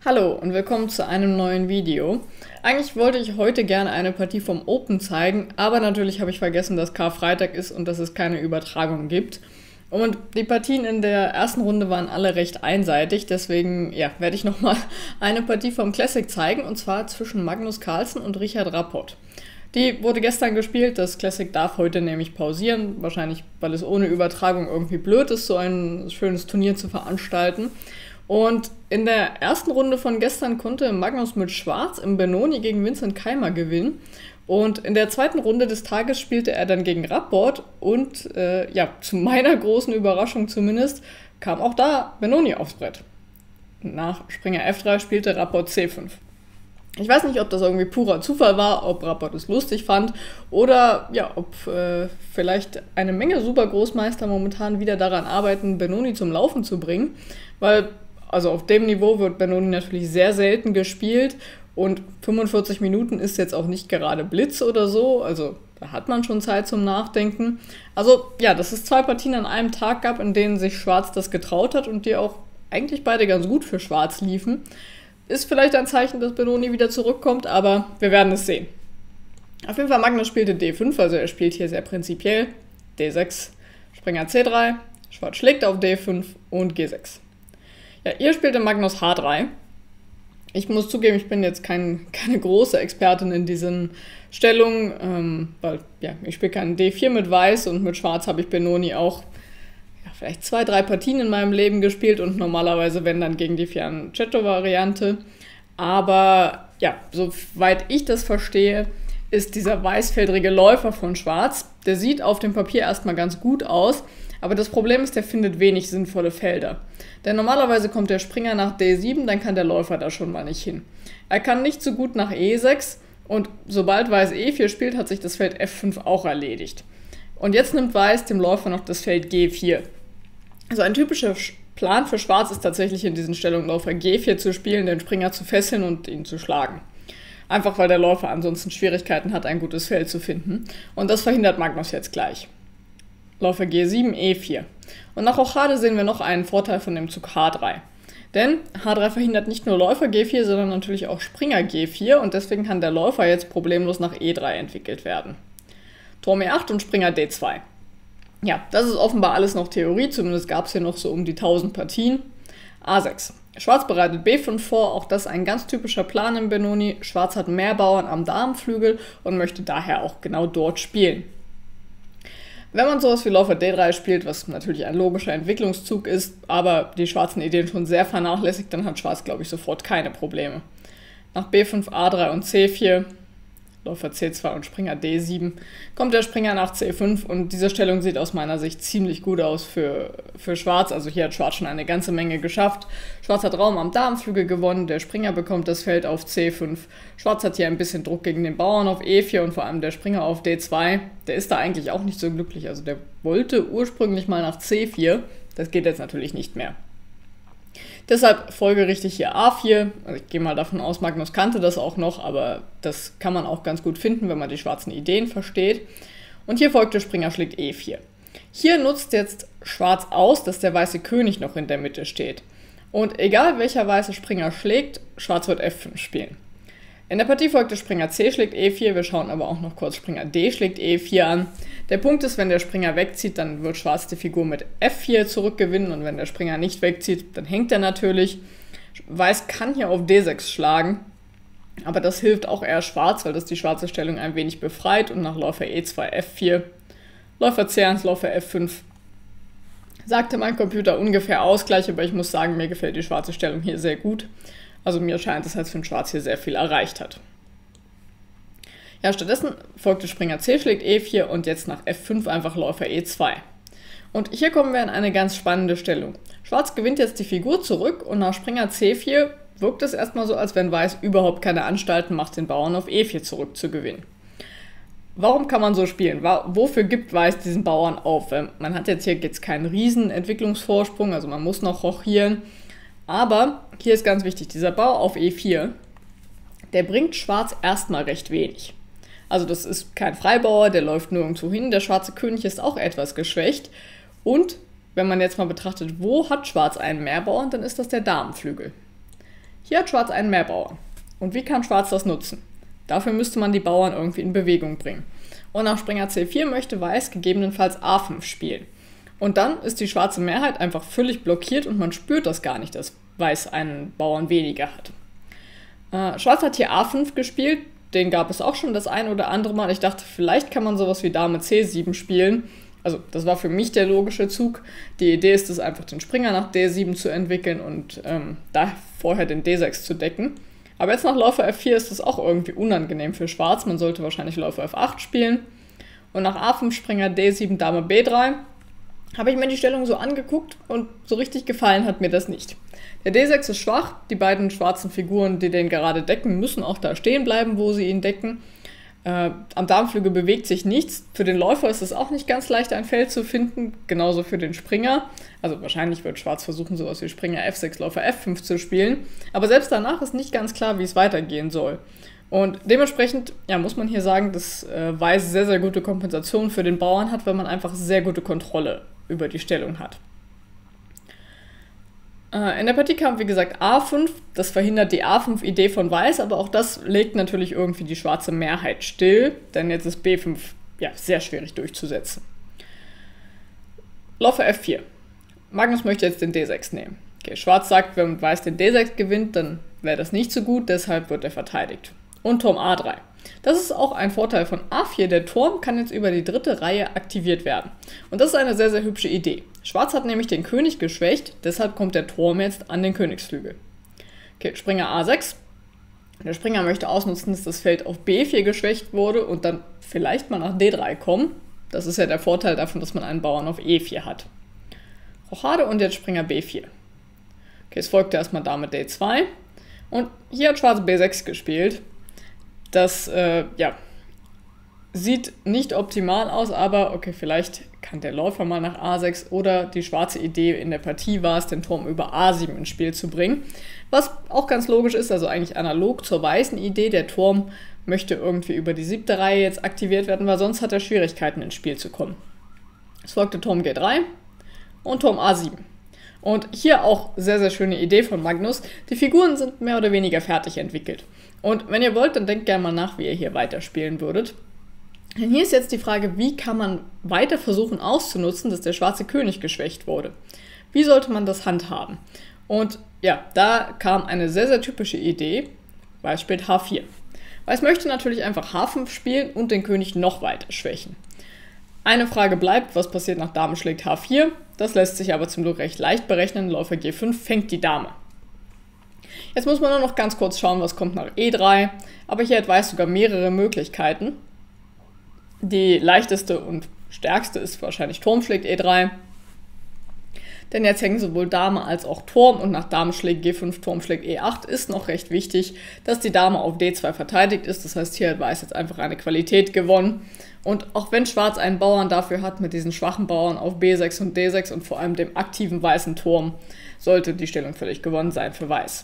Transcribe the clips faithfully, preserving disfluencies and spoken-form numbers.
Hallo und willkommen zu einem neuen Video. Eigentlich wollte ich heute gerne eine Partie vom Open zeigen, aber natürlich habe ich vergessen, dass Karfreitag ist und dass es keine Übertragung gibt. Und die Partien in der ersten Runde waren alle recht einseitig, deswegen ja, werde ich nochmal eine Partie vom Classic zeigen, und zwar zwischen Magnus Carlsen und Richard Rapport. Die wurde gestern gespielt, das Classic darf heute nämlich pausieren, wahrscheinlich weil es ohne Übertragung irgendwie blöd ist, so ein schönes Turnier zu veranstalten. Und in der ersten Runde von gestern konnte Magnus mit Schwarz im Benoni gegen Vincent Keimer gewinnen. Und in der zweiten Runde des Tages spielte er dann gegen Rapport und äh, ja, zu meiner großen Überraschung zumindest, kam auch da Benoni aufs Brett. Nach Springer F drei spielte Rapport C fünf. Ich weiß nicht, ob das irgendwie purer Zufall war, ob Rapport es lustig fand oder ja, ob äh, vielleicht eine Menge Supergroßmeister momentan wieder daran arbeiten, Benoni zum Laufen zu bringen, weil also auf dem Niveau wird Benoni natürlich sehr selten gespielt und fünfundvierzig Minuten ist jetzt auch nicht gerade Blitz oder so, also da hat man schon Zeit zum Nachdenken. Also ja, dass es zwei Partien an einem Tag gab, in denen sich Schwarz das getraut hat und die auch eigentlich beide ganz gut für Schwarz liefen, ist vielleicht ein Zeichen, dass Benoni wieder zurückkommt, aber wir werden es sehen. Auf jeden Fall, Magnus spielte D fünf, also er spielt hier sehr prinzipiell. D sechs, Springer C drei, Schwarz schlägt auf D fünf und G sechs. Ja, ihr spielte Magnus H drei. Ich muss zugeben, ich bin jetzt kein, keine große Expertin in diesen Stellungen, ähm, weil ja, ich spiele keinen D vier mit Weiß und mit Schwarz habe ich Benoni auch ja, vielleicht zwei, drei Partien in meinem Leben gespielt und normalerweise, wenn dann gegen die Fianchetto-Variante. Aber ja, soweit ich das verstehe, ist dieser weißfeldrige Läufer von Schwarz, der sieht auf dem Papier erstmal ganz gut aus, aber das Problem ist, der findet wenig sinnvolle Felder. Denn normalerweise kommt der Springer nach D sieben, dann kann der Läufer da schon mal nicht hin. Er kann nicht so gut nach E sechs und sobald Weiß E vier spielt, hat sich das Feld F fünf auch erledigt. Und jetzt nimmt Weiß dem Läufer noch das Feld G vier. Also ein typischer Plan für Schwarz ist tatsächlich in diesen Stellungen Läufer G vier zu spielen, den Springer zu fesseln und ihn zu schlagen. Einfach weil der Läufer ansonsten Schwierigkeiten hat, ein gutes Feld zu finden. Und das verhindert Magnus jetzt gleich. Läufer G sieben, E vier. Und nach Rochade sehen wir noch einen Vorteil von dem Zug H drei. Denn H drei verhindert nicht nur Läufer G vier, sondern natürlich auch Springer G vier und deswegen kann der Läufer jetzt problemlos nach E drei entwickelt werden. Turm E acht und Springer D zwei. Ja, das ist offenbar alles noch Theorie, zumindest gab es hier noch so um die tausend Partien. A sechs. Schwarz bereitet B fünf vor, auch das ein ganz typischer Plan im Benoni. Schwarz hat mehr Bauern am Damenflügel und möchte daher auch genau dort spielen. Wenn man sowas wie Läufer D drei spielt, was natürlich ein logischer Entwicklungszug ist, aber die schwarzen Ideen schon sehr vernachlässigt, dann hat Schwarz, glaube ich, sofort keine Probleme. Nach B fünf, A drei und C vier, Läufer C zwei und Springer D sieben, kommt der Springer nach C fünf und diese Stellung sieht aus meiner Sicht ziemlich gut aus für, für Schwarz. Also hier hat Schwarz schon eine ganze Menge geschafft. Schwarz hat Raum am Damenflügel gewonnen, der Springer bekommt das Feld auf C fünf. Schwarz hat hier ein bisschen Druck gegen den Bauern auf E vier und vor allem der Springer auf D zwei. Der ist da eigentlich auch nicht so glücklich, also der wollte ursprünglich mal nach C vier, das geht jetzt natürlich nicht mehr. Deshalb folgerichtig hier A vier, also ich gehe mal davon aus, Magnus kannte das auch noch, aber das kann man auch ganz gut finden, wenn man die schwarzen Ideen versteht. Und hier folgt der Springer schlägt E vier. Hier nutzt jetzt Schwarz aus, dass der weiße König noch in der Mitte steht. Und egal welcher weiße Springer schlägt, Schwarz wird F fünf spielen. In der Partie folgt der Springer C schlägt E vier, wir schauen aber auch noch kurz Springer D schlägt E vier an. Der Punkt ist, wenn der Springer wegzieht, dann wird Schwarz die Figur mit F vier zurückgewinnen und wenn der Springer nicht wegzieht, dann hängt er natürlich. Weiß kann hier auf D sechs schlagen, aber das hilft auch eher Schwarz, weil das die schwarze Stellung ein wenig befreit und nach Läufer E zwei, F vier, Läufer C eins, Läufer F fünf sagte mein Computer ungefähr Ausgleich, aber ich muss sagen, mir gefällt die schwarze Stellung hier sehr gut. Also mir scheint es, als wenn Schwarz hier sehr viel erreicht hat. Ja, stattdessen folgte Springer C schlägt E vier und jetzt nach F fünf einfach Läufer E zwei. Und hier kommen wir in eine ganz spannende Stellung. Schwarz gewinnt jetzt die Figur zurück und nach Springer C vier wirkt es erstmal so, als wenn Weiß überhaupt keine Anstalten macht, den Bauern auf E vier zurückzugewinnen. Warum kann man so spielen? Wofür gibt Weiß diesen Bauern auf? Man hat jetzt hier jetzt keinen riesen Entwicklungsvorsprung, also man muss noch rochieren. Aber hier ist ganz wichtig, dieser Bau auf E vier, der bringt Schwarz erstmal recht wenig. Also das ist kein Freibauer, der läuft nirgendwo hin, der schwarze König ist auch etwas geschwächt. Und wenn man jetzt mal betrachtet, wo hat Schwarz einen Mehrbauern, dann ist das der Damenflügel. Hier hat Schwarz einen Mehrbauern. Und wie kann Schwarz das nutzen? Dafür müsste man die Bauern irgendwie in Bewegung bringen. Und nach Springer C vier möchte Weiß gegebenenfalls A fünf spielen. Und dann ist die schwarze Mehrheit einfach völlig blockiert und man spürt das gar nicht, dass Weiß einen Bauern weniger hat. Äh, Schwarz hat hier A fünf gespielt, den gab es auch schon das ein oder andere Mal. Ich dachte, vielleicht kann man sowas wie Dame C sieben spielen. Also das war für mich der logische Zug. Die Idee ist es einfach, den Springer nach D sieben zu entwickeln und ähm, da vorher den D sechs zu decken. Aber jetzt nach Läufer F vier ist es auch irgendwie unangenehm für Schwarz. Man sollte wahrscheinlich Läufer F acht spielen. Und nach A fünf Springer D sieben, Dame B drei habe ich mir die Stellung so angeguckt und so richtig gefallen hat mir das nicht. Der D sechs ist schwach, die beiden schwarzen Figuren, die den gerade decken, müssen auch da stehen bleiben, wo sie ihn decken. Äh, am Darmflügel bewegt sich nichts. Für den Läufer ist es auch nicht ganz leicht, ein Feld zu finden, genauso für den Springer. Also wahrscheinlich wird Schwarz versuchen, sowas wie Springer F sechs, Läufer F fünf zu spielen. Aber selbst danach ist nicht ganz klar, wie es weitergehen soll. Und dementsprechend ja, muss man hier sagen, dass äh, Weiß sehr, sehr gute Kompensation für den Bauern hat, weil man einfach sehr gute Kontrolle über die Stellung hat. Äh, in der Partie kam, wie gesagt, A fünf. Das verhindert die A fünf Idee von Weiß, aber auch das legt natürlich irgendwie die schwarze Mehrheit still, denn jetzt ist B fünf ja, sehr schwierig durchzusetzen. Läufer F vier. Magnus möchte jetzt den D sechs nehmen. Okay, Schwarz sagt, wenn Weiß den D sechs gewinnt, dann wäre das nicht so gut, deshalb wird er verteidigt. Und Turm A drei. Das ist auch ein Vorteil von A vier. Der Turm kann jetzt über die dritte Reihe aktiviert werden. Und das ist eine sehr, sehr hübsche Idee. Schwarz hat nämlich den König geschwächt, deshalb kommt der Turm jetzt an den Königsflügel. Okay, Springer A sechs. Der Springer möchte ausnutzen, dass das Feld auf B vier geschwächt wurde und dann vielleicht mal nach D drei kommen. Das ist ja der Vorteil davon, dass man einen Bauern auf E vier hat. Rochade und jetzt Springer B vier. Okay, es folgte erstmal Dame D zwei. Und hier hat Schwarz B sechs gespielt. Das äh, ja, sieht nicht optimal aus, aber okay, vielleicht kann der Läufer mal nach A sechs oder die schwarze Idee in der Partie war es, den Turm über A sieben ins Spiel zu bringen. Was auch ganz logisch ist, also eigentlich analog zur weißen Idee, der Turm möchte irgendwie über die siebte Reihe jetzt aktiviert werden, weil sonst hat er Schwierigkeiten ins Spiel zu kommen. Es folgte Turm G drei und Turm A sieben. Und hier auch sehr, sehr schöne Idee von Magnus. Die Figuren sind mehr oder weniger fertig entwickelt. Und wenn ihr wollt, dann denkt gerne mal nach, wie ihr hier weiterspielen würdet. Denn hier ist jetzt die Frage, wie kann man weiter versuchen auszunutzen, dass der schwarze König geschwächt wurde? Wie sollte man das handhaben? Und ja, da kam eine sehr, sehr typische Idee. Weiß spielt H vier. Weiß möchte natürlich einfach H fünf spielen und den König noch weiter schwächen. Eine Frage bleibt, was passiert nach Dame schlägt H vier? Das lässt sich aber zum Glück recht leicht berechnen. Läufer G fünf fängt die Dame. Jetzt muss man nur noch ganz kurz schauen, was kommt nach E drei. Aber hier hat Weiß sogar mehrere Möglichkeiten. Die leichteste und stärkste ist wahrscheinlich Turm schlägt E drei. Denn jetzt hängen sowohl Dame als auch Turm und nach Dame schlägt G fünf, Turm schlägt E acht ist noch recht wichtig, dass die Dame auf D zwei verteidigt ist. Das heißt, hier hat Weiß jetzt einfach eine Qualität gewonnen. Und auch wenn Schwarz einen Bauern dafür hat, mit diesen schwachen Bauern auf B sechs und D sechs und vor allem dem aktiven weißen Turm, sollte die Stellung völlig gewonnen sein für Weiß.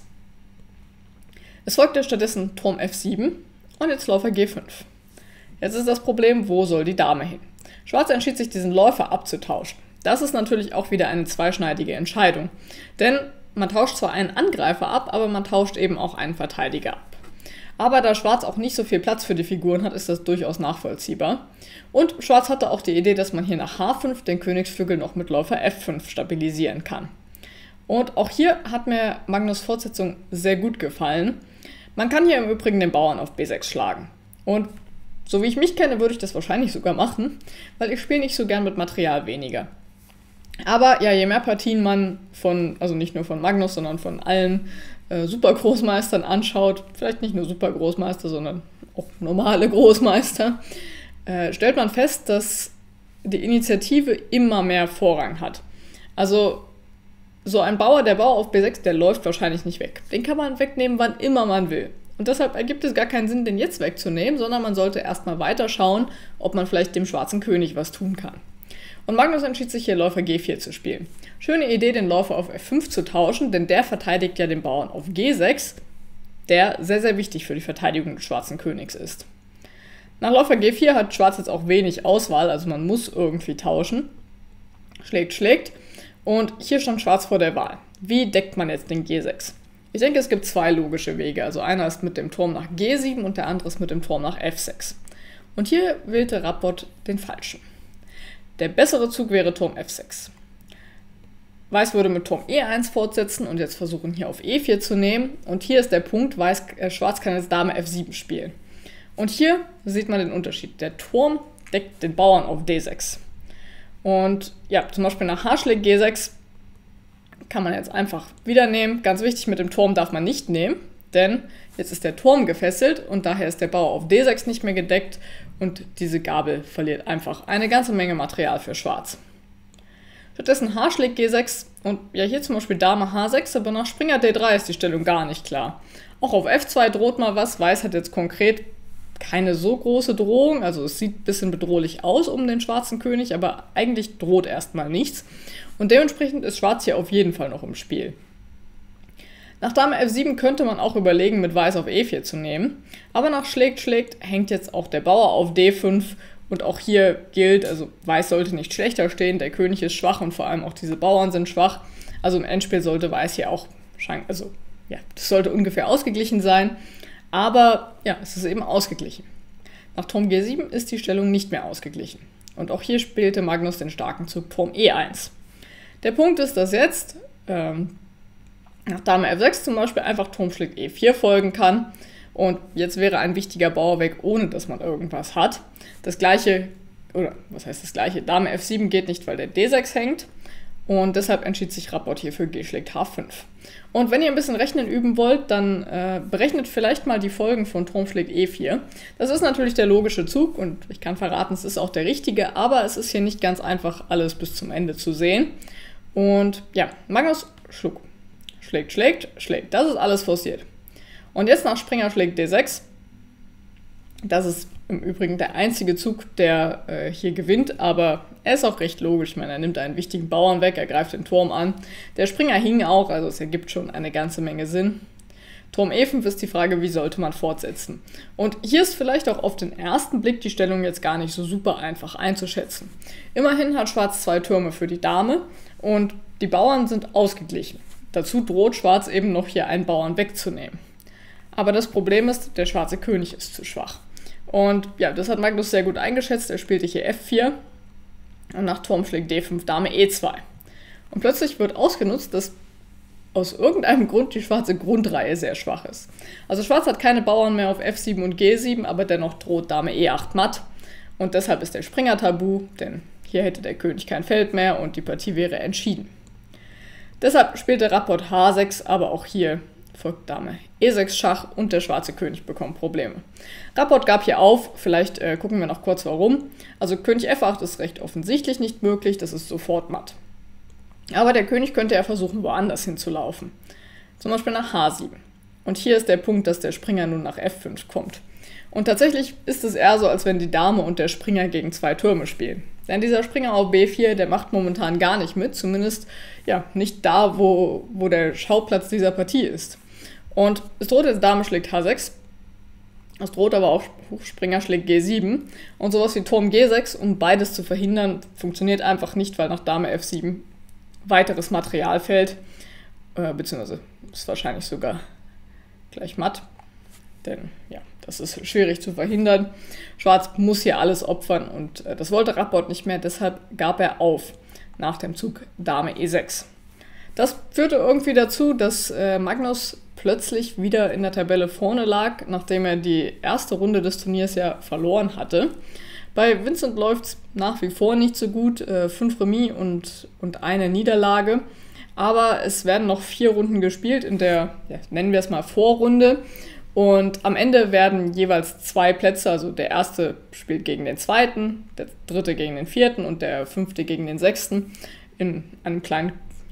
Es folgte stattdessen Turm F sieben und jetzt Läufer G fünf. Jetzt ist das Problem, wo soll die Dame hin? Schwarz entschied sich, diesen Läufer abzutauschen. Das ist natürlich auch wieder eine zweischneidige Entscheidung. Denn man tauscht zwar einen Angreifer ab, aber man tauscht eben auch einen Verteidiger ab. Aber da Schwarz auch nicht so viel Platz für die Figuren hat, ist das durchaus nachvollziehbar. Und Schwarz hatte auch die Idee, dass man hier nach H fünf den Königsflügel noch mit Läufer F fünf stabilisieren kann. Und auch hier hat mir Magnus' Fortsetzung sehr gut gefallen. Man kann hier im Übrigen den Bauern auf B sechs schlagen. Und so wie ich mich kenne, würde ich das wahrscheinlich sogar machen, weil ich spiele nicht so gern mit Material weniger. Aber ja, je mehr Partien man von, also nicht nur von Magnus, sondern von allen äh, Supergroßmeistern anschaut, vielleicht nicht nur Supergroßmeister, sondern auch normale Großmeister, äh, stellt man fest, dass die Initiative immer mehr Vorrang hat. Also so ein Bauer, der Bauer auf B sechs, der läuft wahrscheinlich nicht weg. Den kann man wegnehmen, wann immer man will. Und deshalb ergibt es gar keinen Sinn, den jetzt wegzunehmen, sondern man sollte erstmal weiter schauen, ob man vielleicht dem schwarzen König was tun kann. Und Magnus entschied sich hier, Läufer G vier zu spielen. Schöne Idee, den Läufer auf F fünf zu tauschen, denn der verteidigt ja den Bauern auf G sechs, der sehr, sehr wichtig für die Verteidigung des schwarzen Königs ist. Nach Läufer G vier hat Schwarz jetzt auch wenig Auswahl, also man muss irgendwie tauschen. Schlägt, schlägt. Und hier stand Schwarz vor der Wahl. Wie deckt man jetzt den G sechs? Ich denke, es gibt zwei logische Wege. Also einer ist mit dem Turm nach G sieben und der andere ist mit dem Turm nach F sechs. Und hier wählte Rapport den falschen. Der bessere Zug wäre Turm F sechs. Weiß würde mit Turm E eins fortsetzen und jetzt versuchen hier auf E vier zu nehmen. Und hier ist der Punkt, Weiß, äh, Schwarz kann jetzt Dame F sieben spielen. Und hier sieht man den Unterschied. Der Turm deckt den Bauern auf D sechs. Und ja, zum Beispiel nach H schlägt G sechs kann man jetzt einfach wieder nehmen. Ganz wichtig, mit dem Turm darf man nicht nehmen, denn jetzt ist der Turm gefesselt und daher ist der Bauer auf D sechs nicht mehr gedeckt und diese Gabel verliert einfach eine ganze Menge Material für Schwarz. Stattdessen H schlägt G sechs und ja, hier zum Beispiel Dame H sechs, aber nach Springer D drei ist die Stellung gar nicht klar. Auch auf F zwei droht mal was. Weiß hat jetzt konkret keine so große Drohung, also es sieht ein bisschen bedrohlich aus um den schwarzen König, aber eigentlich droht erstmal nichts. Und dementsprechend ist Schwarz hier auf jeden Fall noch im Spiel. Nach Dame F sieben könnte man auch überlegen, mit Weiß auf E vier zu nehmen, aber nach Schlägt, Schlägt hängt jetzt auch der Bauer auf D fünf und auch hier gilt, also Weiß sollte nicht schlechter stehen, der König ist schwach und vor allem auch diese Bauern sind schwach, also im Endspiel sollte Weiß hier auch, also ja, das sollte ungefähr ausgeglichen sein. Aber ja, es ist eben ausgeglichen. Nach Turm G sieben ist die Stellung nicht mehr ausgeglichen. Und auch hier spielte Magnus den starken Zug Turm E eins. Der Punkt ist, dass jetzt ähm, nach Dame F sechs zum Beispiel einfach Turm schlägt E vier folgen kann. Und jetzt wäre ein wichtiger Bauer weg, ohne dass man irgendwas hat. Das gleiche, oder was heißt das gleiche? Dame F sieben geht nicht, weil der D sechs hängt. Und deshalb entschied sich Rapport hier für G schlägt H fünf. Und wenn ihr ein bisschen Rechnen üben wollt, dann äh, berechnet vielleicht mal die Folgen von Turm schlägt E vier. Das ist natürlich der logische Zug und ich kann verraten, es ist auch der richtige, aber es ist hier nicht ganz einfach, alles bis zum Ende zu sehen. Und ja, Magnus schlug. Schlägt, schlägt, schlägt. Das ist alles forciert. Und jetzt nach Springer schlägt D sechs. Das ist im Übrigen der einzige Zug, der äh, hier gewinnt, aber er ist auch recht logisch. Ich meine, er nimmt einen wichtigen Bauern weg, er greift den Turm an. Der Springer hing auch, also es ergibt schon eine ganze Menge Sinn. Turm E fünf ist die Frage, wie sollte man fortsetzen? Und hier ist vielleicht auch auf den ersten Blick die Stellung jetzt gar nicht so super einfach einzuschätzen. Immerhin hat Schwarz zwei Türme für die Dame und die Bauern sind ausgeglichen. Dazu droht Schwarz eben noch hier einen Bauern wegzunehmen. Aber das Problem ist, der schwarze König ist zu schwach. Und ja, das hat Magnus sehr gut eingeschätzt. Er spielte hier F vier und nach Turm schlägt D fünf Dame E zwei. Und plötzlich wird ausgenutzt, dass aus irgendeinem Grund die schwarze Grundreihe sehr schwach ist. Also Schwarz hat keine Bauern mehr auf F sieben und G sieben, aber dennoch droht Dame E acht matt. Und deshalb ist der Springer tabu, denn hier hätte der König kein Feld mehr und die Partie wäre entschieden. Deshalb spielte Rapport H sechs, aber auch hier folgt Dame E sechs Schach und der schwarze König bekommt Probleme. Rapport gab hier auf, vielleicht äh, gucken wir noch kurz warum. Also König F acht ist recht offensichtlich nicht möglich, das ist sofort matt. Aber der König könnte ja versuchen, woanders hinzulaufen. Zum Beispiel nach H sieben. Und hier ist der Punkt, dass der Springer nun nach F fünf kommt. Und tatsächlich ist es eher so, als wenn die Dame und der Springer gegen zwei Türme spielen. Denn dieser Springer auf B vier, der macht momentan gar nicht mit, zumindest ja, nicht da, wo, wo der Schauplatz dieser Partie ist. Und es droht jetzt Dame schlägt H sechs, es droht aber auch Springer schlägt G sieben und sowas wie Turm G sechs, um beides zu verhindern, funktioniert einfach nicht, weil nach Dame F sieben weiteres Material fällt, äh, beziehungsweise ist wahrscheinlich sogar gleich matt, denn ja, das ist schwierig zu verhindern. Schwarz muss hier alles opfern und äh, das wollte Rapport nicht mehr, deshalb gab er auf nach dem Zug Dame E sechs. Das führte irgendwie dazu, dass äh, Magnus plötzlich wieder in der Tabelle vorne lag, nachdem er die erste Runde des Turniers ja verloren hatte. Bei Vincent läuft es nach wie vor nicht so gut, äh, fünf Remis und, und eine Niederlage. Aber es werden noch vier Runden gespielt in der, ja, nennen wir es mal Vorrunde. Und am Ende werden jeweils zwei Plätze, also der erste spielt gegen den zweiten, der dritte gegen den vierten und der fünfte gegen den sechsten in einem kleinen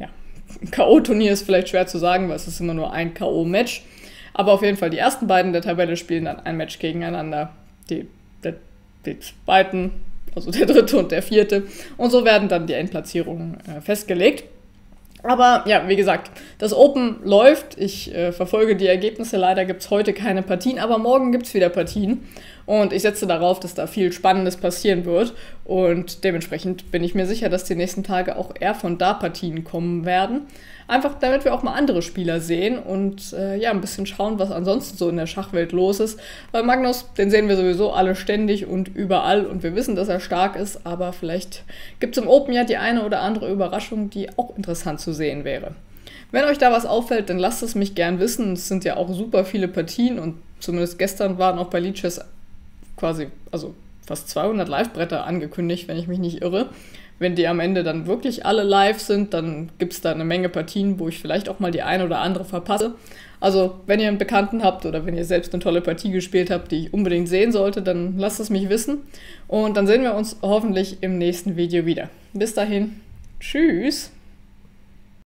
K O-Turnier ist vielleicht schwer zu sagen, weil es ist immer nur ein K O-Match. Aber auf jeden Fall die ersten beiden der Tabelle spielen dann ein Match gegeneinander. Die, der, die zweiten, also der dritte und der vierte. Und so werden dann die Endplatzierungen äh, festgelegt. Aber ja, wie gesagt, das Open läuft. Ich äh, verfolge die Ergebnisse. Leider gibt es heute keine Partien, aber morgen gibt es wieder Partien. Und ich setze darauf, dass da viel Spannendes passieren wird. Und dementsprechend bin ich mir sicher, dass die nächsten Tage auch eher von da Partien kommen werden. Einfach damit wir auch mal andere Spieler sehen und äh, ja, ein bisschen schauen, was ansonsten so in der Schachwelt los ist. Weil Magnus, den sehen wir sowieso alle ständig und überall und wir wissen, dass er stark ist, aber vielleicht gibt es im Open ja die eine oder andere Überraschung, die auch interessant zu sehen wäre. Wenn euch da was auffällt, dann lasst es mich gern wissen. Es sind ja auch super viele Partien und zumindest gestern waren auch bei Lichess quasi, also fast zweihundert Live-Bretter angekündigt, wenn ich mich nicht irre. Wenn die am Ende dann wirklich alle live sind, dann gibt es da eine Menge Partien, wo ich vielleicht auch mal die eine oder andere verpasse. Also wenn ihr einen Bekannten habt oder wenn ihr selbst eine tolle Partie gespielt habt, die ich unbedingt sehen sollte, dann lasst es mich wissen. Und dann sehen wir uns hoffentlich im nächsten Video wieder. Bis dahin, tschüss!